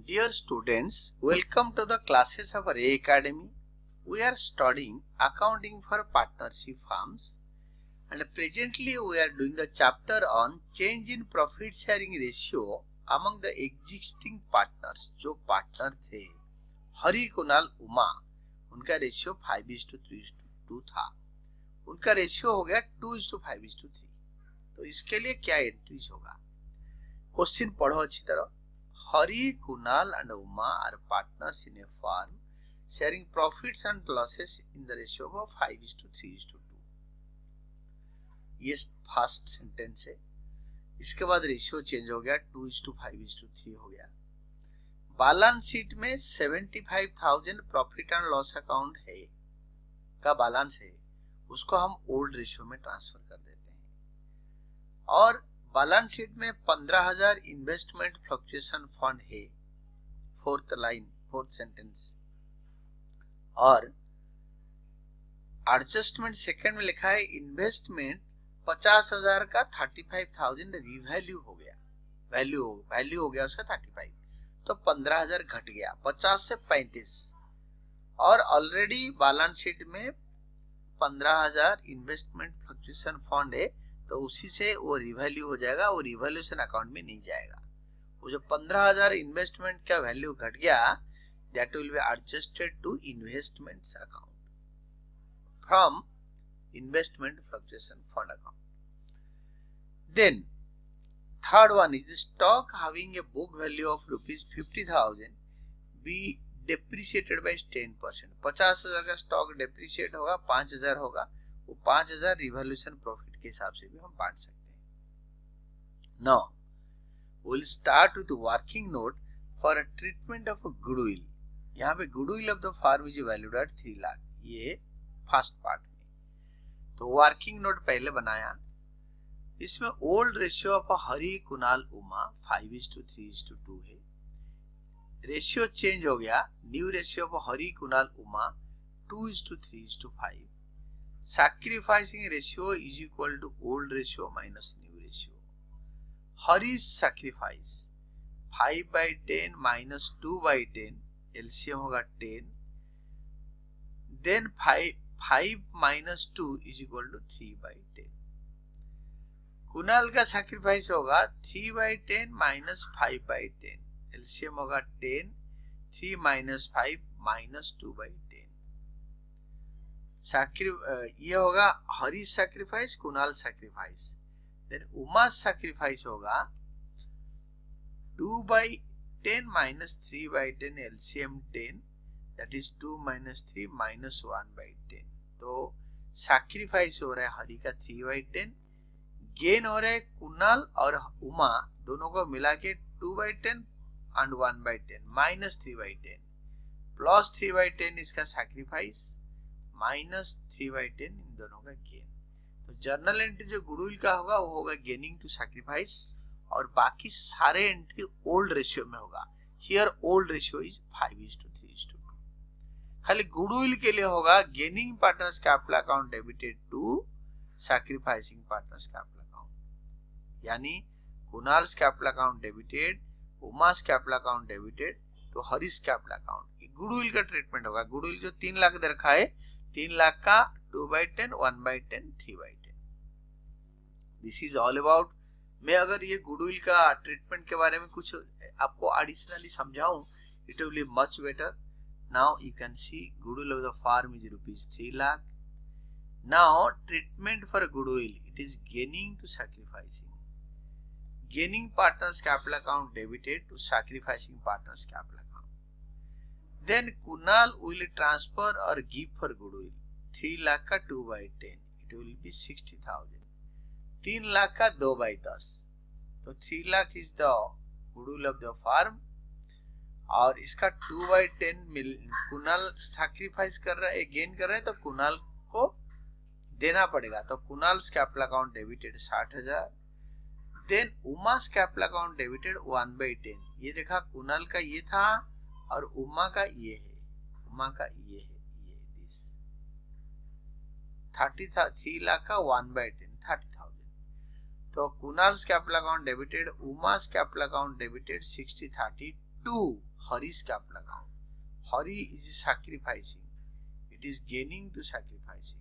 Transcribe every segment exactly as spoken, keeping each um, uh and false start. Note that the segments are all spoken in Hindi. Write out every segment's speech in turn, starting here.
Dear students, welcome to the classes of Ray Academy. We are studying accounting for partnership firms and presently we are doing the chapter on change in profit sharing ratio among the existing partners. जो पार्टनर थे हरी, कुणाल, उमा, उनका ratio five is to three is to two था, उनका रेशियो हो गया two is to five is to three. तो इसके लिए क्या एंट्रीज होगा, क्वेश्चन पढ़ो अच्छी तरह। Hari, Kunal and Uma are partners in a firm sharing profits and losses in the ratio of five is to three is to two. ये फर्स्ट सेंटेंस है। इसके बाद रेशियो चेंज हो गया, two is to five is to three हो गया। बैलेंस शीट में seventy five thousand profit and loss account है का बैलेंस है, उसको हम ओल्ड रेशियो में ट्रांसफर कर देते हैं। और बैलेंस शीट में पंद्रह हजार इन्वेस्टमेंट फ्लक्चुएशन फंड है, फोर्थ लाइन फोर्थ सेंटेंस। और एडजस्टमेंट सेकंड में लिखा है इन्वेस्टमेंट पचास हजार का थर्टी फाइव थाउजेंड रिवैल्यू हो गया, वैल्यू वैल्यू हो गया उसका थर्टी फाइव, तो पंद्रह हजार घट गया, पचास से पैंतीस। और ऑलरेडी बैलेंस शीट में पंद्रह हजार इन्वेस्टमेंट फ्लक्चुएशन फंड है, तो उसी से वो रिवैल्यू हो जाएगा, वो रिवैल्यूएशन अकाउंट में नहीं जाएगा। वो जो पंद्रह हजार इन्वेस्टमेंट का वैल्यू घट गया, that will be adjusted to investments account from investment fluctuation fund account. Then third one is the stock having a book value of rupees fifty thousand be depreciated by ten percent. पचास हजार का स्टॉक डेप्रिसिएट होगा, पांच हजार होगा, वो पांच हजार रिवैल्यूएशन प्रॉफिट के हिसाब से भी हम बांट सकते हैं। Now will start with working note for a treatment of goodwill. यहाँ पे goodwill of the firm is valued at three lakh, ये फर्स्ट पार्ट में। तो वर्किंग नोट पहले बनाया, इसमें old ratio of Hari, Kunal, Uma five is to three is to two है। रेशियो चेंज हो गया, new ratio of Hari, Kunal, Uma two is to three is to five. Sacrificing ratio is equal to old ratio minus new ratio. Hari's sacrifice five by ten minus two by ten, L C M होगा ten, then five minus two is equal to three by ten. Kunal का sacrifice होगा three by ten minus five by ten, L C M होगा ten, three minus five minus two by ten. ये होगा Hari sacrifice, Kunal sacrifice. Then Uma sacrifice होगा two by ten minus three by ten, LCM ten, that is to minus three minus one by ten. तो सैक्रिफाइस हो रहा है हरी का थ्री बाई टेन, गेन हो रहा है कुणाल और उमा दोनों को मिला के two by ten and one by ten minus three by ten, plus three by ten इसका sacrifice, minus three by ten इन दोनों का गेन। तो जर्नल एंट्री जो गुडविल का होगा वो होगा गेनिंग टू सैक्रिफाइस, और बाकी सारे एंट्री ओल्ड रेशियो में होगा। Here old ratio is five is to three is to two. खाली गुडविल के लिए होगा gaining partners capital account debited to sacrificing partners capital account, यानी Kunal's capital account debited, Uma's capital account debited to Harish capital account. Goodwill का ट्रीटमेंट होगा। गुडविल जो तीन लाख दे रखा है, तीन लाख का two by ten, one by ten, three by ten. This is all about. मैं अगर ये गुडविल का ट्रीटमेंट के बारे में कुछ आपको एडिशनली समझाऊं, it will be much better. Now you can see goodwill of the firm is rupees three lakh. Now treatment for goodwill, it is gaining to sacrificing. Gaining partners capital account debited to sacrificing partners capital account. Then Kunal will transfer or give for goodwill three lakh का two by ten, it will be sixty thousand. तीन लाख का दो बाई दस, तो three lakh is the goodwill of the firm, और इसका two by ten Kunal sacrifice कर रहा है, गेन कर रहा है, तो कुणाल को देना पड़ेगा। तो कुणाल्स कैपिटल अकाउंट डेबिटेड साठ हजार। Then Uma's capital account debited one by ten. ये देखा कुणाल का ये था और उमा का ये है, उमा का ये है, ये दिस थर्टी था, थ्री लाख का one by ten, thirty thousand. तो Kunal's capital account debited, Uma's capital account debited sixty thirty to Hari's capital account. Hari is sacrificing. It is gaining to sacrificing.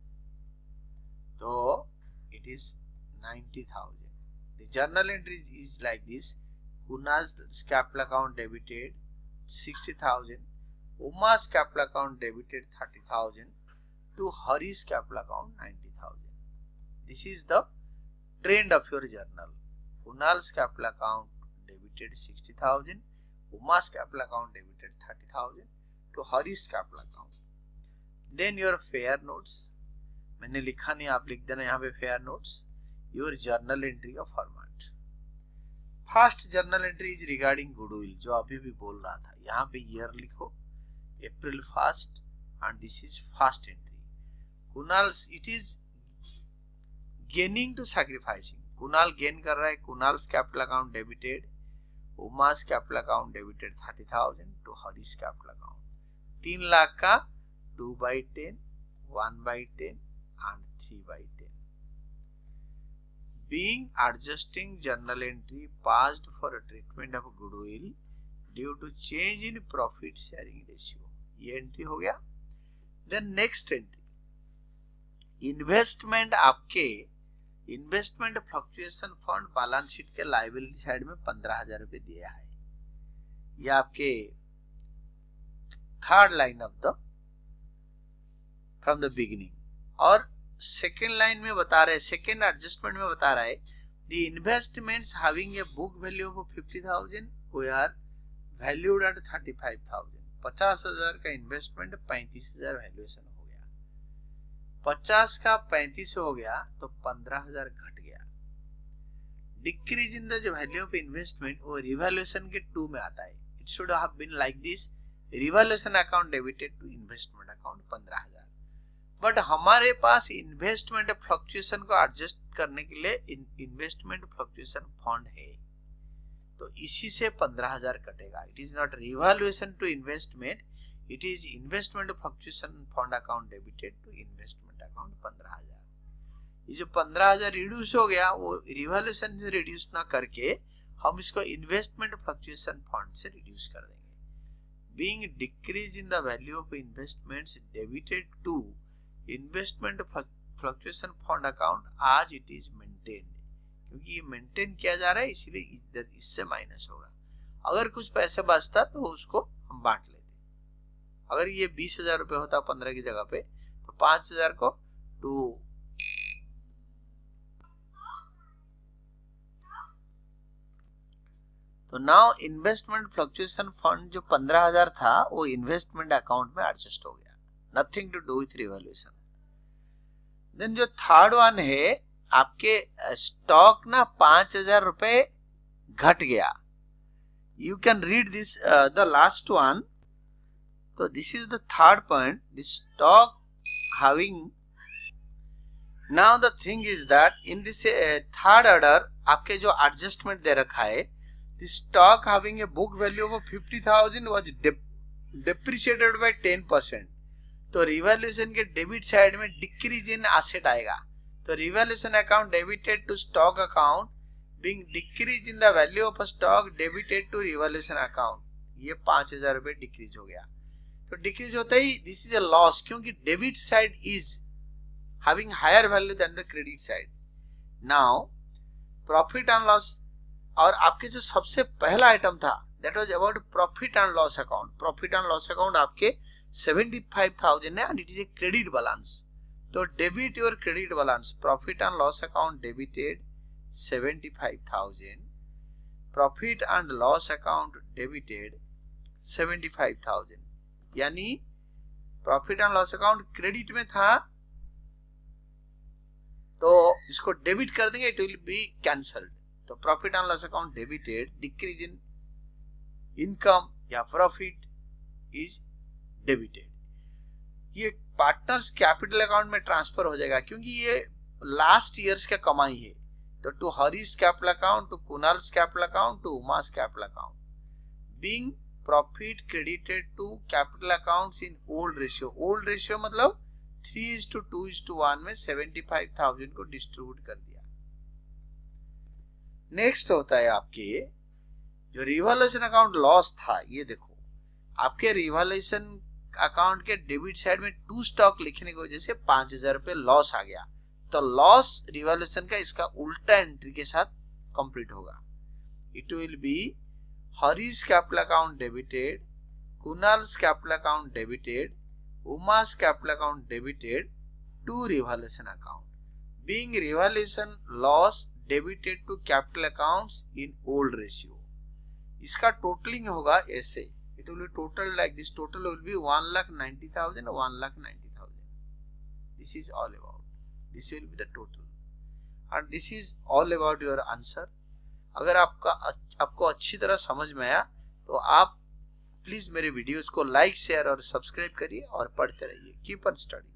So it is ninety thousand. The journal entry is like this. Kunal's capital account debited sixty thousand. Uma's capital account debited thirty thousand. To Hari's capital account ninety thousand. This is the trend of your journal. Kunal's capital account debited sixty thousand. Uma's capital account debited thirty thousand. To Hari's capital account. Then your fair notes. मैंने लिखा नहीं, आप लिख देना यहाँ पे fair notes. Your journal entry का format. First journal entry is regarding goodwill, जो अभी भी बोल रहा था. यहाँ पे year लिखो, April first, and this is first entry. Kunal's, it is gaining to sacrificing. Kunal gain कर रहा है. Kunal's capital account debited. Uma's capital account debited thirty thousand to Hari's capital account. तीन लाख का two by ten, one by ten and three by ten. Being adjusting journal entry passed for a treatment of goodwill due to change in profit sharing ratio. ये entry हो गया. Then next entry. Investment आपके investment fluctuation fund balance sheet के लायबिलिटी साइड में पंद्रह हजार रुपए दिया है. ये आपके third line of the from the beginning. और सेकेंड लाइन में बता रहे, सेकेंड एडजस्टमेंट में बता रहा है the investments having a book value of fifty thousand we are valued at thirty five thousand. पचास हजार का इन्वेस्टमेंट पैंतीस हजार वैल्यूएशन हो गया. पचास का पैंतीस हो गया तो पंद्रह हजार घट गया. डिक्रीज इन द जो वैल्यू ऑफ इन्वेस्टमेंट वो रिवैल्यूएशन के टू में आता है. It should have been like this. Revaluation account debited to investment account पंद्रह हजार. बट हमारे पास इन्वेस्टमेंट फ्लक्चुएशन को एडजस्ट करने के लिए इन्वेस्टमेंट फ्लक्चुएशन फंड है, तो इसी से पंद्रह हजार कटेगा. It is not revaluation to investment, it is investment fluctuation fund account debited to investment account पंद्रह हजार. ये जो पंद्रह हजार रिड्यूस हो गया वो रिवैल्यूएशन से रिड्यूस ना करके हम इसको इन्वेस्टमेंट फ्लक्चुएशन फंड से रिड्यूस कर देंगे. Being decrease in the value of investments debited to investment fluctuation fund account आज इट इज मेंटेन्ड, क्योंकि ये मेंटेन किया जा रहा है इसलिए इधर इससे माइनस होगा. अगर कुछ पैसे बचता तो उसको हम बांट लेते. अगर ये बीस हजार रुपए होता पंद्रह की जगह पे तो पांच हजार को टू तो नाउ इन्वेस्टमेंट फ्लक्चुएशन फंड जो पंद्रह हजार था वो इन्वेस्टमेंट अकाउंट में एडजस्ट हो गया. Nothing to do with revaluation. Then जो थर्ड वन है आपके स्टॉक ना पांच हजार रुपए घट गया. You can read this the last one. So this is the third point. The stock having, now the thing is that in this uh, third order आपके जो adjustment दे रखा है, the stock having a book value of fifty thousand was dep depreciated by ten percent. तो रिवैल्यूएशन के डेबिट साइड में डिक्रीज इन एसेट आएगा. तो revaluation account debited to stock account being decrease in the value of stock debited to revaluation account. ये पांच हजार रुपए डिक्रीज हो गया. तो डिक्रीज होता ही दिस इज अ लॉस, क्योंकि debit side is having higher value than the credit side. Now profit and loss, और आपके जो सबसे पहला आइटम था that was about profit and loss account. Profit and loss account आपके सेवेंटी फाइव थाउजेंड है and it is a credit balance. तो debit your credit balance. Profit and loss account debited seventy five thousand. Profit and loss account debited seventy five thousand. यानी profit and loss account credit में था तो इसको डेबिट कर देंगे, इट विल बी कैंसल्ड. तो profit and loss account debited decrease in income या प्रॉफिट इज डेबिटेड. ये पार्टनर्स कैपिटल अकाउंट में ट्रांसफर हो जाएगा क्योंकि ये लास्ट ईयर्स का कमाई है. तो to Harish capital account, to Kunal's capital account, to Uma's capital account. Being profit credited to capital accounts in old ratio. Old ratio मतलब three is to two is two one में सेवेंटी फाइव थाउजेंड को डिस्ट्रीब्यूट कर दिया. नेक्स्ट होता है आपके जो रिवॉल्यूशन अकाउंट लॉस था, ये देखो आपके रिवॉल्यूशन अकाउंट के डेबिट साइड में टू स्टॉक लिखने की वजह से पांच हजार रुपए लॉस आ गया, तो लॉस रिवॉल्यूशन का इसका उल्टा एंट्री के साथ कंप्लीट होगा। It will be Harish capital account debited, Kunal's capital account debited, Uma's capital account debited to revaluation account, being revaluation loss debited to capital accounts in old ratio. इसका टोटलिंग होगा ऐसे, it will be total like this, total will be one lakh ninety thousand, one lakh ninety thousand. This is all about, this will be the total and this is all about your answer. अगर आपका आपको अच्छी तरह समझ में आया तो आप प्लीज मेरे वीडियोस को लाइक, शेयर और सब्सक्राइब करिए और पढ़ते रहिए। Keep on study.